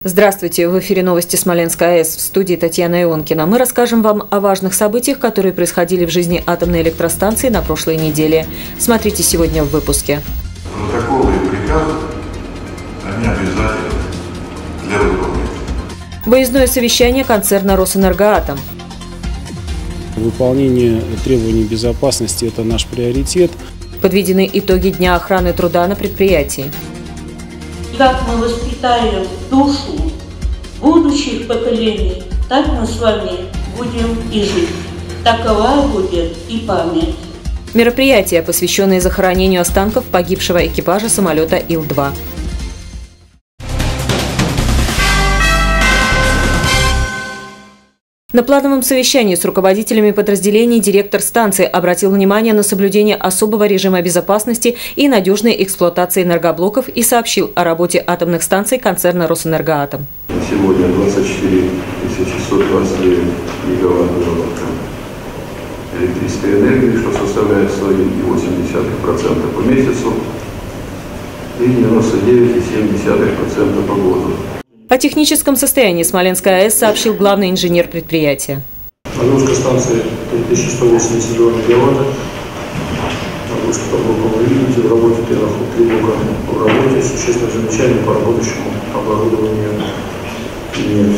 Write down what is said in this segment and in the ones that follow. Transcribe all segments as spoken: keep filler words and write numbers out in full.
Здравствуйте! В эфире новости Смоленской АЭС, в студии Татьяна Ионкина. Мы расскажем вам о важных событиях, которые происходили в жизни атомной электростанции на прошлой неделе. Смотрите сегодня в выпуске. Протоколы и приказы, они обязательны для выполнения. Выездное совещание концерна «Росэнергоатом». Выполнение требований безопасности – это наш приоритет. Подведены итоги Дня охраны труда на предприятии. Как мы воспитаем душу будущих поколений, так мы с вами будем и жить. Такова будет и память. Мероприятия, посвященные захоронению останков погибшего экипажа самолета Ил два. На плановом совещании с руководителями подразделений директор станции обратил внимание на соблюдение особого режима безопасности и надежной эксплуатации энергоблоков и сообщил о работе атомных станций концерна «Росэнергоатом». Сегодня двадцать четыре тысячи сто двадцать девять гигаватт электрической энергии, что составляет сто один и восемь десятых процента по месяцу и девяносто девять и семь десятых процента по году. О техническом состоянии Смоленской АЭС сообщил главный инженер предприятия. Нагрузка станции три тысячи сто восемьдесят два мегаватта. Нагрузка по блоковому двигателю в работе первых три блока в работе. Существенных замечаний по работающему оборудованию нет.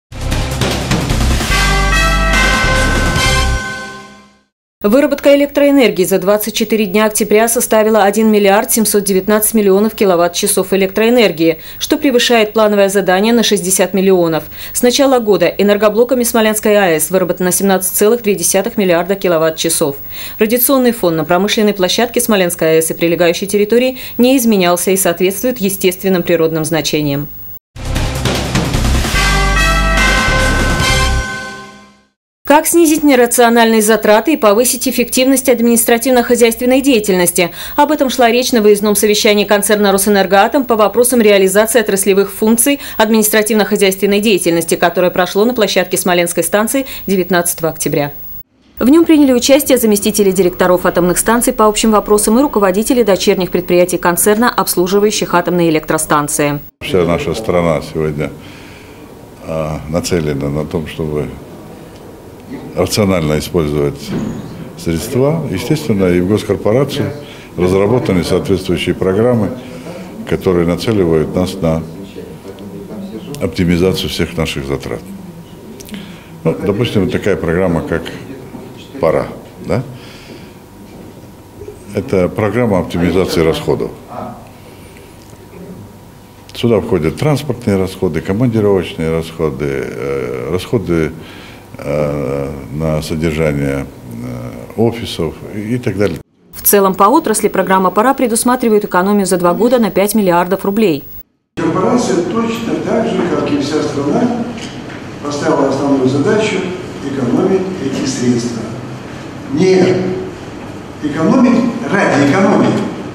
Выработка электроэнергии за двадцать четыре дня октября составила один миллиард семьсот девятнадцать миллионов киловатт-часов электроэнергии, что превышает плановое задание на шестьдесят миллионов. С начала года энергоблоками Смоленской АЭС выработано семнадцать целых две десятых миллиарда киловатт-часов. Радиационный фон на промышленной площадке Смоленской АЭС и прилегающей территории не изменялся и соответствует естественным природным значениям. Как снизить нерациональные затраты и повысить эффективность административно-хозяйственной деятельности? Об этом шла речь на выездном совещании концерна «Росэнергоатом» по вопросам реализации отраслевых функций административно-хозяйственной деятельности, которое прошло на площадке Смоленской станции девятнадцатого октября. В нем приняли участие заместители директоров атомных станций по общим вопросам и руководители дочерних предприятий концерна, обслуживающих атомные электростанции. Вся наша страна сегодня а, нацелена на том, чтобы рационально использовать средства. Естественно, и в госкорпорации разработаны соответствующие программы, которые нацеливают нас на оптимизацию всех наших затрат. Ну, допустим, такая программа, как «Пора». Да? Это программа оптимизации расходов. Сюда входят транспортные расходы, командировочные расходы, расходы на содержание офисов и так далее. В целом по отрасли программа «Пора» предусматривает экономию за два года на пять миллиардов рублей. Корпорация точно так же, как и вся страна, поставила основную задачу экономить эти средства. Не экономить ради экономии,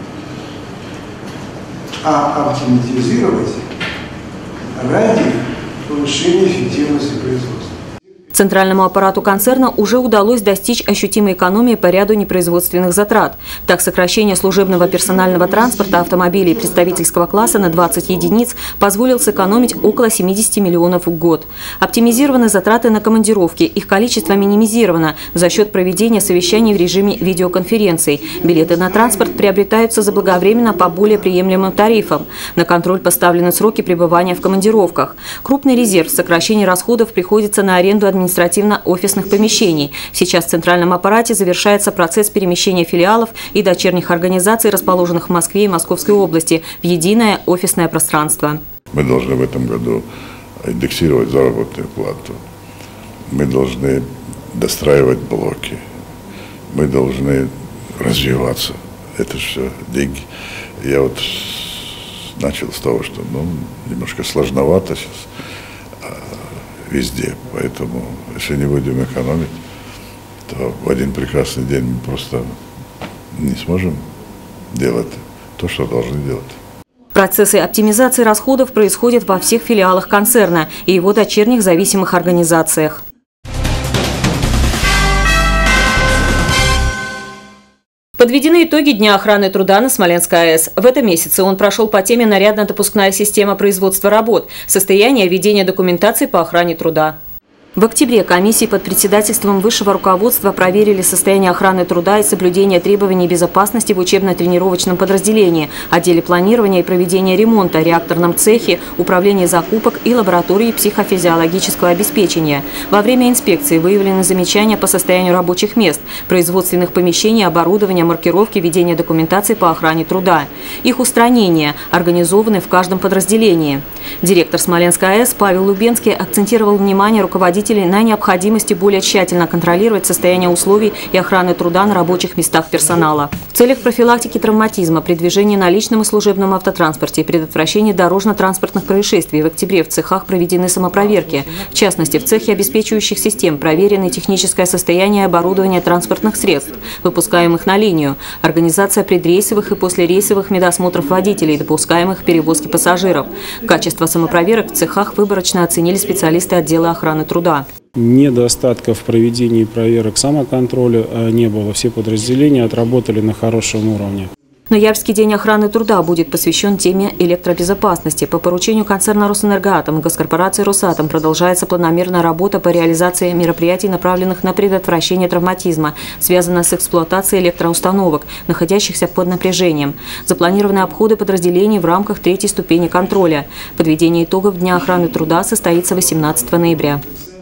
а оптимизировать ради повышения эффективности производства. Центральному аппарату концерна уже удалось достичь ощутимой экономии по ряду непроизводственных затрат. Так, сокращение служебного персонального транспорта автомобилей представительского класса на двадцать единиц позволил сэкономить около семидесяти миллионов в год. Оптимизированы затраты на командировки, их количество минимизировано за счет проведения совещаний в режиме видеоконференций. Билеты на транспорт приобретаются заблаговременно по более приемлемым тарифам. На контроль поставлены сроки пребывания в командировках. Крупный резерв сокращения расходов приходится на аренду администрации. административно-офисных помещений. Сейчас в центральном аппарате завершается процесс перемещения филиалов и дочерних организаций, расположенных в Москве и Московской области, в единое офисное пространство. Мы должны в этом году индексировать заработную плату. Мы должны достраивать блоки. Мы должны развиваться. Это все деньги. Я вот начал с того, что ну, немножко сложновато сейчас везде, поэтому если не будем экономить, то в один прекрасный день мы просто не сможем делать то, что должны делать. Процессы оптимизации расходов происходят во всех филиалах концерна и его дочерних зависимых организациях. Подведены итоги Дня охраны труда на Смоленской АЭС. В этом месяце он прошел по теме «Нарядно-допускная система производства работ. Состояние ведения документации по охране труда». В октябре комиссии под председательством высшего руководства проверили состояние охраны труда и соблюдение требований безопасности в учебно-тренировочном подразделении, отделе планирования и проведения ремонта, реакторном цехе, управлении закупок и лаборатории психофизиологического обеспечения. Во время инспекции выявлены замечания по состоянию рабочих мест, производственных помещений, оборудования, маркировки, ведения документации по охране труда. Их устранение организованы в каждом подразделении. Директор Смоленской АЭС Павел Лубенский акцентировал внимание руководителей на необходимости более тщательно контролировать состояние условий и охраны труда на рабочих местах персонала. В целях профилактики травматизма при движении на личном и служебном автотранспорте и предотвращении дорожно-транспортных происшествий в октябре в цехах проведены самопроверки. В частности, в цехе обеспечивающих систем проверено техническое состояние оборудования транспортных средств, выпускаемых на линию, организация предрейсовых и послерейсовых медосмотров водителей, допускаемых к перевозке пассажиров. Качество самопроверок в цехах выборочно оценили специалисты отдела охраны труда. Недостатков в проведении проверок самоконтроля не было. Все подразделения отработали на хорошем уровне. Ноябрьский день охраны труда будет посвящен теме электробезопасности. По поручению концерна «Росэнергоатом» и госкорпорации «Росатом» продолжается планомерная работа по реализации мероприятий, направленных на предотвращение травматизма, связанного с эксплуатацией электроустановок, находящихся под напряжением. Запланированы обходы подразделений в рамках третьей ступени контроля. Подведение итогов Дня охраны труда состоится восемнадцатого ноября.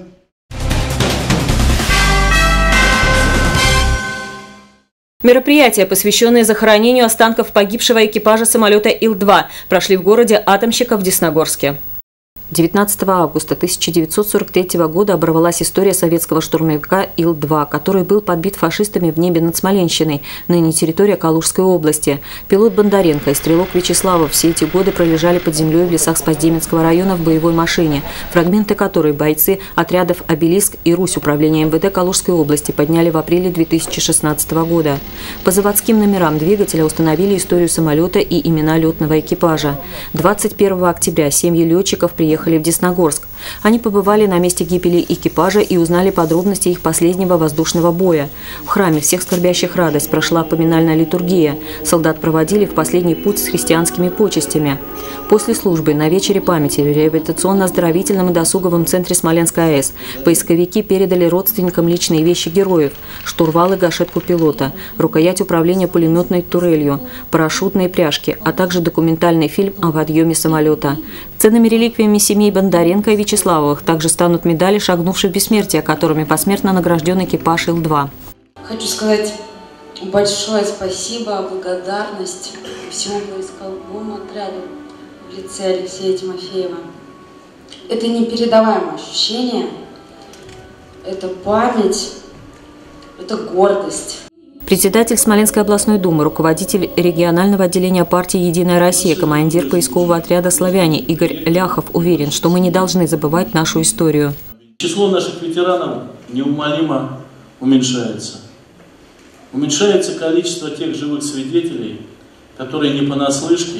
Мероприятия, посвященные захоронению останков погибшего экипажа самолета Ил два, прошли в городе Атомщиков в Десногорске. девятнадцатого августа тысяча девятьсот сорок третьего года оборвалась история советского штурмовика Ил два, который был подбит фашистами в небе над Смоленщиной, ныне территория Калужской области. Пилот Бондаренко и стрелок Вячеславов все эти годы пролежали под землей в лесах Спасдеменского района в боевой машине, фрагменты которой бойцы отрядов «Обелиск» и «Русь» управления эм вэ дэ Калужской области подняли в апреле две тысячи шестнадцатого года. По заводским номерам двигателя установили историю самолета и имена летного экипажа. двадцать первого октября семьи летчиков приехали в Десногорск. Они побывали на месте гибели экипажа и узнали подробности их последнего воздушного боя. В храме всех скорбящих радость прошла поминальная литургия. Солдат проводили в последний путь с христианскими почестями. После службы на вечере памяти в реабилитационно-оздоровительном и досуговом центре Смоленской АЭС поисковики передали родственникам личные вещи героев: штурвал и гашетку пилота, рукоять управления пулеметной турелью, парашютные пряжки, а также документальный фильм о подъеме самолета. Ценными реликвиями семей Бондаренко и Вячеславовых также станут медали, шагнувших в бессмертие, которыми посмертно награжден экипаж Ил два. Хочу сказать большое спасибо, благодарность всему войсковому отряду в лице Алексея Тимофеева. Это непередаваемое ощущение, это память, это гордость. Председатель Смоленской областной думы, руководитель регионального отделения партии «Единая Россия», командир поискового отряда «Славяне» Игорь Ляхов уверен, что мы не должны забывать нашу историю. Число наших ветеранов неумолимо уменьшается. Уменьшается количество тех живых свидетелей, которые не понаслышке,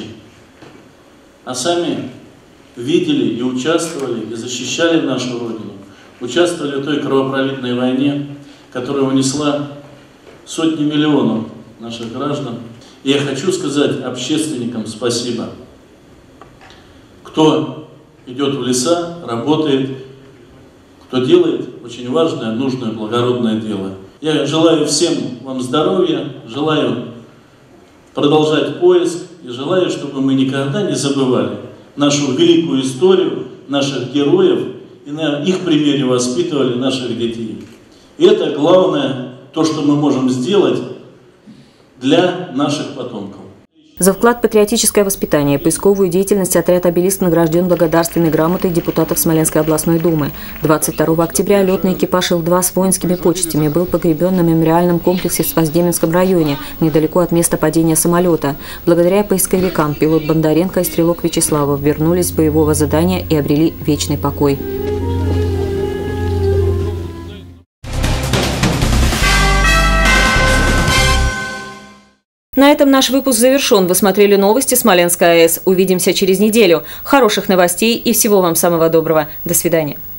а сами видели и участвовали, и защищали нашу Родину, участвовали в той кровопролитной войне, которая унесла сотни миллионов наших граждан. И я хочу сказать общественникам спасибо. Кто идет в леса, работает, кто делает очень важное, нужное, благородное дело. Я желаю всем вам здоровья, желаю продолжать поиск и желаю, чтобы мы никогда не забывали нашу великую историю, наших героев и на их примере воспитывали наших детей. И это главное, то, что мы можем сделать для наших потомков. За вклад в патриотическое воспитание и поисковую деятельность отряд «Обелиск» награжден благодарственной грамотой депутатов Смоленской областной думы. двадцать второго октября летный экипаж Ил два с воинскими почестями был погребен на мемориальном комплексе в Спасдеменском районе, недалеко от места падения самолета. Благодаря поисковикам пилот Бондаренко и стрелок Вячеславов вернулись с боевого задания и обрели вечный покой. На этом наш выпуск завершен. Вы смотрели новости Смоленской АЭС. Увидимся через неделю. Хороших новостей и всего вам самого доброго. До свидания.